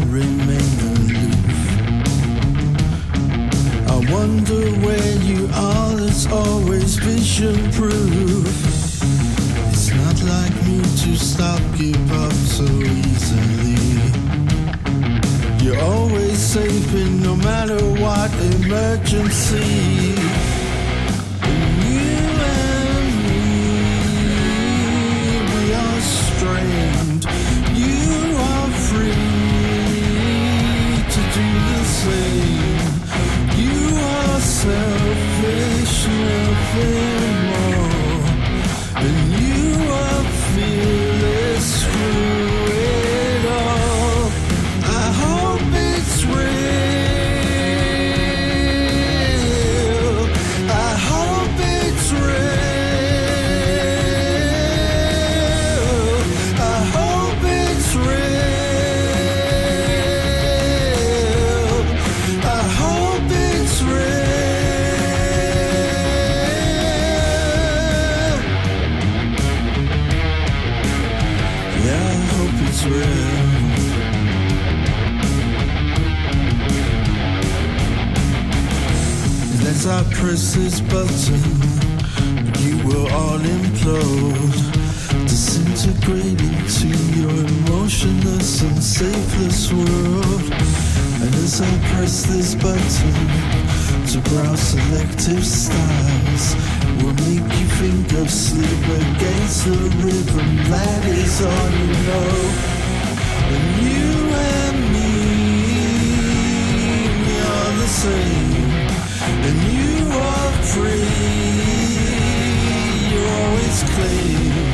remain aloof. I wonder where you are, there's always vision proof. It's not like me to stop, give up so easily. You're always saving no matter what emergency. And you and me, we are strained. You are free to do the same. You are selfish, nothing more. And you are fearless through it all. I hope it's real. I hope it's real. I hope it's real. I hope it's real. Yeah, I hope it's real. As I press this button, you will all implode, disintegrate into your emotionless and safeless world. And as I press this button to browse selective styles, will make you think of sleep against the rhythm. That is all you know. And you and me, we are the same. And you are free, you always claim.